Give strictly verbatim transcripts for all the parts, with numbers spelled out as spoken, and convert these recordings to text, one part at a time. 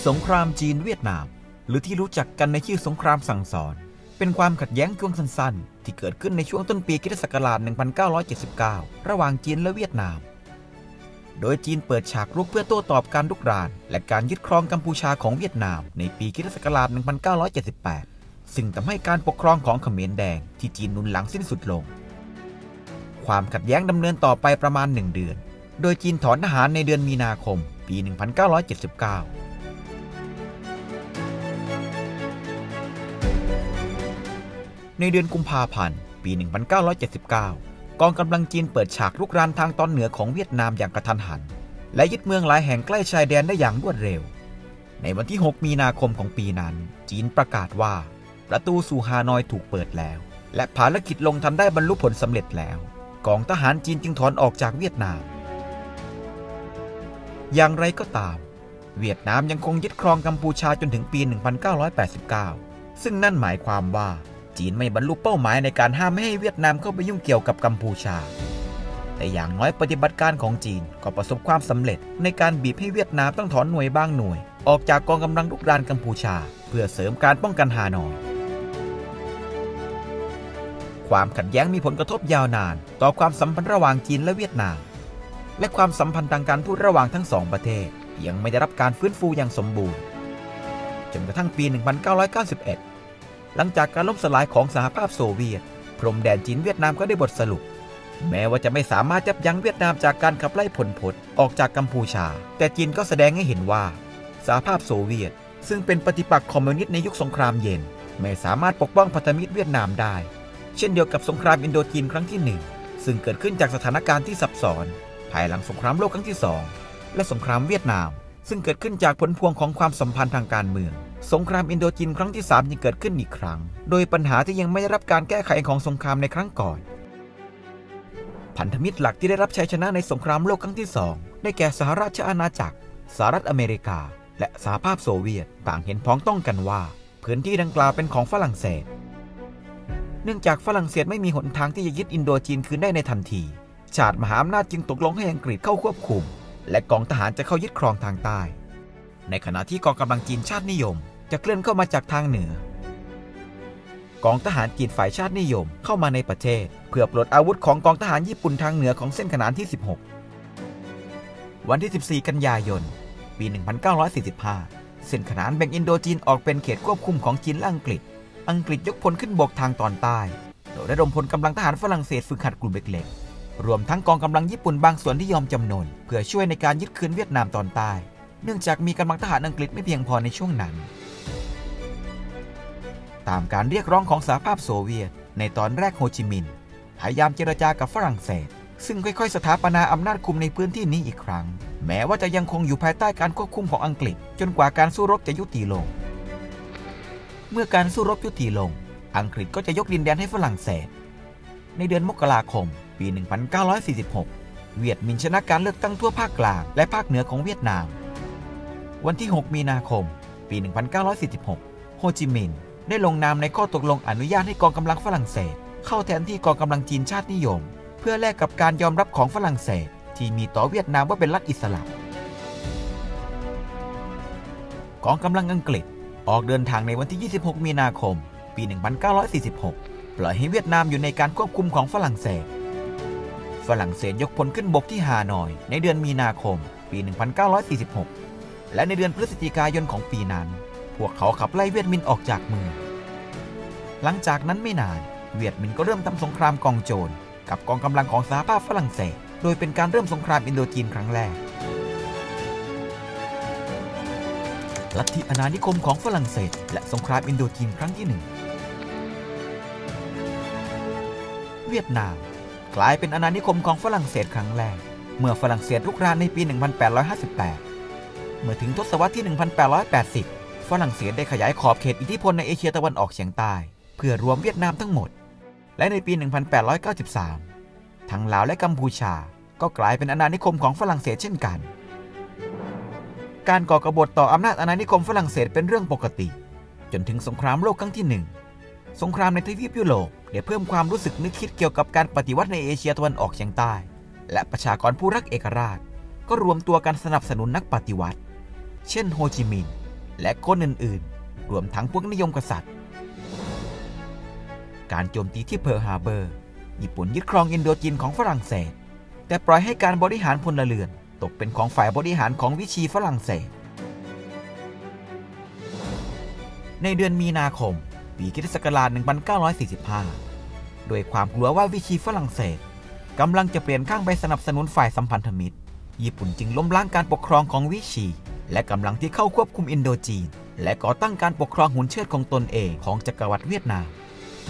สงครามจีนเวียดนามหรือที่รู้จักกันในชื่อสงครามสั่งสอนเป็นความขัดแย้งช่วงสั้นๆที่เกิดขึ้นในช่วงต้นปีคริสตศักราช หนึ่งพันเก้าร้อยเจ็ดสิบเก้า ระหว่างจีนและเวียดนามโดยจีนเปิดฉากรุกเพื่อโต้ตอบการรุกรานและการยึดครองกัมพูชาของเวียดนามในปีคริสตศักราช หนึ่งพันเก้าร้อยเจ็ดสิบแปด ซึ่งทำให้การปกครองของเขมรแดงที่จีนหนุนหลังสิ้นสุดลงความขัดแย้งดำเนินต่อไปประมาณหนึ่งเดือนโดยจีนถอนทหารในเดือนมีนาคมปี หนึ่งพันเก้าร้อยเจ็ดสิบเก้าในเดือนกุมภาพันธ์ปี หนึ่งพันเก้าร้อยเจ็ดสิบเก้า กองกำลังจีนเปิดฉากรุกรานทางตอนเหนือของเวียดนามอย่างกระทันหันและยึดเมืองหลายแห่งใกล้ชายแดนได้อย่างรวดเร็วในวันที่ หก มีนาคมของปีนั้นจีนประกาศว่าประตูสู่ฮานอยถูกเปิดแล้วและภารกิจลงทันได้บรรลุผลสำเร็จแล้วกองทหารจีนจึงถอนออกจากเวียดนามอย่างไรก็ตามเวียดนามยังคงยึดครองกัมพูชาจนถึงปี หนึ่งพันเก้าร้อยแปดสิบเก้า ซึ่งนั่นหมายความว่าจีนไม่บรรลุเป้าหมายในการห้ามไม่ให้เวียดนามเข้าไปยุ่งเกี่ยวกับกัมพูชาแต่อย่างน้อยปฏิบัติการของจีนก็ประสบความสำเร็จในการบีบให้เวียดนามต้องถอนหน่วยบางหน่วยออกจากกองกำลังรุกรานกัมพูชาเพื่อเสริมการป้องกันฮานอยความขัดแย้งมีผลกระทบยาวนานต่อความสัมพันธ์ระหว่างจีนและเวียดนามและความสัมพันธ์ทางการทูตระหว่างทั้งสองประเทศยังไม่ได้รับการฟื้นฟูอย่างสมบูรณ์จนกระทั่งปี หนึ่งพันเก้าร้อยเก้าสิบเอ็ดหลังจากการล่มสลายของสหภาพโซเวียตพรมแดนจีนเวียดนามก็ได้บทสรุปแม้ว่าจะไม่สามารถยับยั้งเวียดนามจากการขับไล่พลพลออกจากกัมพูชาแต่จีนก็แสดงให้เห็นว่าสหภาพโซเวียตซึ่งเป็นปฏิปักษ์คอมมิวนิสต์ในยุคสงครามเย็นไม่สามารถปกป้องพันธมิตรเวียดนามได้เช่นเดียวกับสงครามอินโดจีนครั้งที่หนึ่งซึ่งเกิดขึ้นจากสถานการณ์ที่ซับซ้อนภายหลังสงครามโลกครั้งที่สองและสงครามเวียดนามซึ่งเกิดขึ้นจากผลพวงของความสัมพันธ์ทางการเมืองสงครามอินโดจีนครั้งที่สามยังเกิดขึ้นอีกครั้งโดยปัญหาที่ยังไม่ได้รับการแก้ไขของสงครามในครั้งก่อนพันธมิตรหลักที่ได้รับชัยชนะในสงครามโลกครั้งที่สองได้แก่สหราชอาณาจักรสหรัฐอเมริกาและสหภาพโซเวียตต่างเห็นพ้องต้องกันว่าพื้นที่ดังกล่าวเป็นของฝรั่งเศสเนื่องจากฝรั่งเศสไม่มีหนทางที่จะยึดอินโดจีนคืนได้ในทันทีชาติมหาอำนาจจึงตกลงให้อังกฤษเข้าควบคุมและกองทหารจะเข้ายึดครองทางใต้ในขณะที่กองกำลังจีนชาตินิยมจะเคลื่อนเข้ามาจากทางเหนือกองทหารจีนฝ่ายชาตินิยมเข้ามาในประเทศเพื่อปลดอาวุธของกองทหารญี่ปุ่นทางเหนือของเส้นขนานที่สิบหกวันที่สิบสี่กันยายนปี หนึ่งพันเก้าร้อยสี่สิบห้า เส้นขนานแบ่งอินโดจีนออกเป็นเขตควบคุมของจีนและอังกฤษอังกฤษยกพลขึ้นบกทางตอนใต้โดยระดมพลกำลังทหารฝรั่งเศสฝึกหัดกลุ่มเล็กๆรวมทั้งกองกำลังญี่ปุ่นบางส่วนที่ยอมจำนนเพื่อช่วยในการยึดคืนเวียดนามตอนใต้เนื่องจากมีกำลังทหารอังกฤษไม่เพียงพอในช่วงนั้นตามการเรียกร้องของสหภาพโซเวียตในตอนแรกโฮจิมินห์พยายามเจรจากับฝรั่งเศสซึ่งค่อยๆสถาปนาอำนาจคุมในพื้นที่นี้อีกครั้งแม้ว่าจะยังคงอยู่ภายใต้การควบคุมของอังกฤษจนกว่าการสู้รบจะยุติลงเมื่อการสู้รบยุติลงอังกฤษก็จะยกดินแดนให้ฝรั่งเศสในเดือนมกราคมปี หนึ่งพันเก้าร้อยสี่สิบหก เวียดมินชนะการเลือกตั้งทั่วภาคกลางและภาคเหนือของเวียดนามวันที่ หก มีนาคมปี หนึ่งพันเก้าร้อยสี่สิบหก โฮจิมินห์ได้ลงนามในข้อตกลงอนุญาตให้กองกำลังฝรั่งเศสเข้าแทนที่กองกำลังจีนชาตินิยมเพื่อแลกกับการยอมรับของฝรั่งเศสที่มีต่อเวียดนามว่าเป็นรัฐอิสระกองกำลังอังกฤษออกเดินทางในวันที่ ยี่สิบหก มีนาคมปี หนึ่งพันเก้าร้อยสี่สิบหก ปล่อยให้เวียดนามอยู่ในการควบคุมของฝรั่งเศสฝรั่งเศสยกพลขึ้นบกที่ฮานอยในเดือนมีนาคมปี หนึ่งพันเก้าร้อยสี่สิบหก และในเดือนพฤศจิกายนของปีนั้นพวกเขาขับไล่เวียดมินออกจากเมืองหลังจากนั้นไม่นานเวียดมินก็เริ่มทำสงครามกองโจรกับกองกำลังของสหภาพฝรั่งเศสโดยเป็นการเริ่มสงครามอินโดจีนครั้งแรกลัทธิอาณานิคมของฝรั่งเศสและสงครามอินโดจีนครั้งที่หนึ่งเวียดนามกลายเป็นอาณานิคมของฝรั่งเศสครั้งแรกเมื่อฝรั่งเศสรุกรานในปี หนึ่งพันแปดร้อยห้าสิบแปด เมื่อถึงทศวรรษที่ หนึ่งพันแปดร้อยแปดสิบ ฝรั่งเศสได้ขยายขอบเขตอิทธิพลในเอเชียตะวันออกเฉียงใต้เพื่อรวมเวียดนามทั้งหมดและในปี หนึ่งพันแปดร้อยเก้าสิบสาม ทั้งลาวและกัมพูชาก็กลายเป็นอาณานิคมของฝรั่งเศสเช่นกันการก่อกบฏต่ออำนาจอาณานิคมฝรั่งเศสเป็นเรื่องปกติจนถึงสงครามโลกครั้งที่หนึ่งสงครามในทวีปยุโรปได้เพิ่มความรู้สึกนึกคิดเกี่ยวกับการปฏิวัติในเอเชียตะวันออกเฉียงใต้และประชากรผู้รักเอกราชก็รวมตัวกันสนับสนุนนักปฏิวัติเช่นโฮจิมินห์และคนอื่นๆรวมทั้งพวกนิยมกษัตริย์การโจมตีที่เพิร์ลฮาร์เบอร์ญี่ปุ่นยึดครองอินโดจีนของฝรั่งเศสแต่ปล่อยให้การบริหารพลเรือนตกเป็นของฝ่ายบริหารของวิชีฝรั่งเศสในเดือนมีนาคมปีคริสต์ศักราชหนึ่งพันเก้าร้อยสี่สิบห้าโดยความกลัวว่าวิชีฝรั่งเศสกำลังจะเปลี่ยนข้างไปสนับสนุนฝ่ายสัมพันธมิตรญี่ปุ่นจึงล้มล้างการปกครองของวิชีและกำลังที่เข้าควบคุมอินโดจีนและก่อตั้งการปกครองหุนเชิดของตนเองของจักรวรรดิเวียดนาม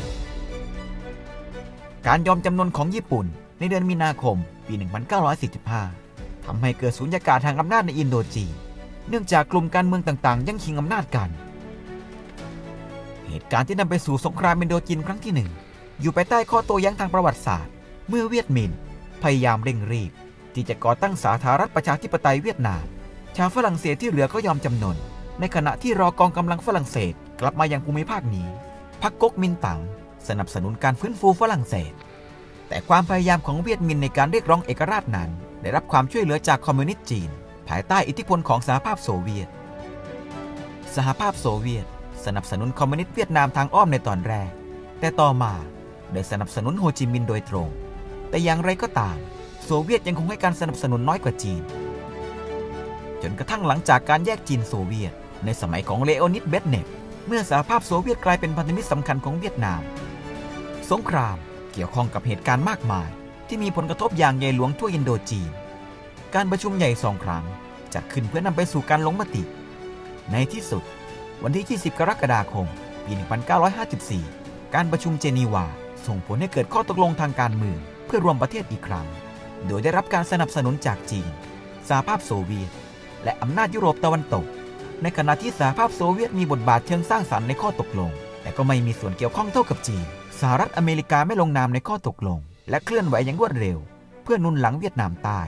การยอมจำนนของญี่ปุ่นในเดือนมีนาคมปีหนึ่งพันเก้าร้อยสี่สิบห้าทำให้เกิดสุญญากาศทางอำนาจในอินโดจีนเนื่องจากกลุ่มการเมืองต่างๆแย่งชิงอำนาจกันเหตุการณ์ที่นำไปสู่สงครามอินโดจีนครั้งที่หนึ่งอยู่ภายใต้ข้อโต้แย้งทางประวัติศาสตร์เมื่อเวียดมินพยายามเร่งรีบที่จะก่อตั้งสาธารณรัฐประชาธิปไตยเวียดนามชาวฝรั่งเศสที่เหลือก็ยอมจำนนในขณะที่รอกองกำลังฝรั่งเศสกลับมายังภูมิภาคนี้พรรคก๊กมินตั๋งสนับสนุนการฟื้นฟูฝรั่งเศสแต่ความพยายามของเวียดมินในการเรียกร้องเอกราชนั้นได้รับความช่วยเหลือจากคอมมิวนิสต์จีนภายใต้อิทธิพลของสหภาพโซเวียตสหภาพโซเวียตสนับสนุนคอมมิวนิสต์เวียดนามทางอ้อมในตอนแรกแต่ต่อมาได้สนับสนุนโฮจิมินห์โดยตรงแต่อย่างไรก็ตามโซเวียตยังคงให้การสนับสนุนน้อยกว่าจีนจนกระทั่งหลังจากการแยกจีนโซเวียตในสมัยของเลโอนิด เบรซเนฟเมื่อสหภาพโซเวียตกลายเป็นพันธมิตรสำคัญของเวียดนามสงครามเกี่ยวข้องกับเหตุการณ์มากมายที่มีผลกระทบอย่างใหญ่หลวงทั่วอินโดจีนการประชุมใหญ่สองครั้งจัดขึ้นเพื่อนำไปสู่การลงมติในที่สุดวันที่ยี่สิบกรกฎาคมปีหนึ่งพันเก้าร้อยห้าสิบสี่การประชุมเจนีวาส่งผลให้เกิดข้อตกลงทางการเมืองเพื่อรวมประเทศอีกครั้งโดยได้รับการสนับสนุนจากจีนสหภาพโซเวียตและอำนาจยุโรปตะวันตกในขณะที่สหภาพโซเวียตมีบทบาทเชิงสร้างสรรค์ในข้อตกลงแต่ก็ไม่มีส่วนเกี่ยวข้องเท่ากับจีนสหรัฐอเมริกาไม่ลงนามในข้อตกลงและเคลื่อนไหวอย่างรวดเร็วเพื่อหนุนหลังเวียดนามใต้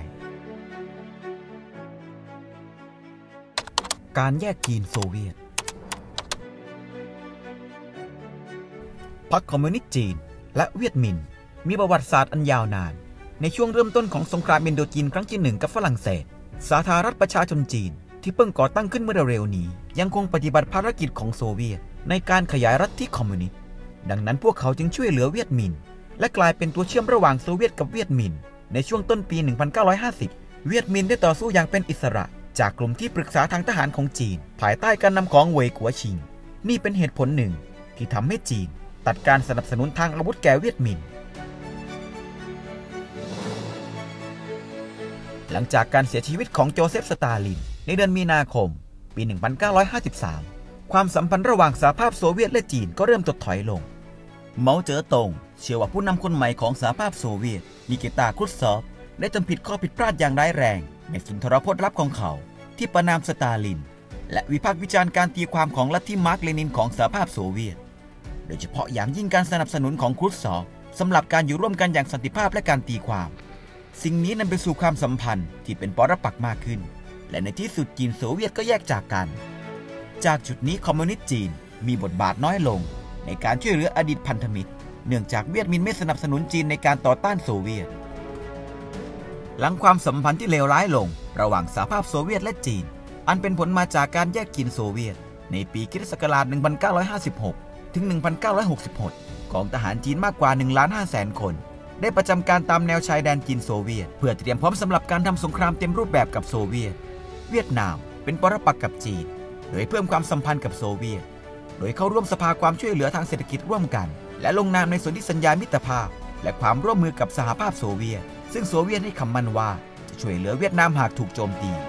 การแยกจีนโซเวียตพรรคคอมมิวนิสต์จีนและเวียดมินมีประวัติศาสตร์อันยาวนานในช่วงเริ่มต้นของสงครามอินโดจีนครั้งที่หนึ่งกับฝรั่งเศสสาธารณรัฐประชาชนจีนที่เพิ่งก่อตั้งขึ้นเมื่อเร็วๆนี้ยังคงปฏิบัติภารกิจของโซเวียตในการขยายรัฐที่คอมมิวนิสต์ดังนั้นพวกเขาจึงช่วยเหลือเวียดมินและกลายเป็นตัวเชื่อมระหว่างโซเวียตกับเวียดมินในช่วงต้นปีหนึ่งพันเก้าร้อยห้าสิบเวียดมินได้ต่อสู้อย่างเป็นอิสระจากกลุ่มที่ปรึกษาทางทหารของจีนภายใต้การนำของเหวยกัวชิงนี่เป็นเหตุผลหนึ่งที่ทำให้จีนตัดการสนับสนุนทางอาวุธแก่เวียดมินหลังจากการเสียชีวิตของโจเซฟสตาลินในเดือนมีนาคมปีหนึ่งพันเก้าร้อยห้าสิบสามความสัมพันธ์ระหว่างสหภาพโซเวียตและจีนก็เริ่มถดถอยลงเหมาเจ๋อตงเชื่อว่าผู้นำคนใหม่ของสหภาพโซเวียตนิกิตา ครุชชอฟได้จำผิดข้อผิดพลาดอย่างร้ายแรงในสุนทรพจน์ลับของเขาที่ประณามสตาลินและวิพากษ์วิจารณ์การตีความของลัทธิมาร์กเลนินของสหภาพโซเวียตโดยเฉพาะอย่างยิ่งการสนับสนุนของครุชชอฟสำหรับการอยู่ร่วมกันอย่างสันติภาพและการตีความสิ่งนี้นำไปสู่ความสัมพันธ์ที่เป็นปรปักษ์มากขึ้นและในที่สุดจีนโซเวียตก็แยกจากกันจากจุดนี้คอมมิวนิสต์จีนมีบทบาทน้อยลงในการช่วยเหลืออดีตพันธมิตรเนื่องจากเวียดมินไม่สนับสนุนจีนในการต่อต้านโซเวียตหลังความสัมพันธ์ที่เลวร้ายลงระหว่างสหภาพโซเวียตและจีนอันเป็นผลมาจากการแยกจีนโซเวียตในปีคริสต์ศักราชหนึ่งพันเก้าร้อยห้าสิบหกถึงหนึ่งพันเก้าร้อยหกสิบหกกองทหารจีนมากกว่า หนึ่งล้านห้าแสน คนได้ประจำการตามแนวชายแดนจีนโซเวียตเพื่อเตรียมพร้อมสำหรับการทำสงครามเต็มรูปแบบกับโซเวียตเวียดนามเป็นปรปักษ์กับจีนโดยเพิ่มความสัมพันธ์กับโซเวียตโดยเข้าร่วมสภาความช่วยเหลือทางเศรษฐกิจร่วมกันและลงนามในสนธิสัญญามิตรภาพและความร่วมมือกับสหภาพโซเวียตซึ่งโซเวียตให้คำมั่นว่าจะช่วยเหลือเวียดนามหากถูกโจมตี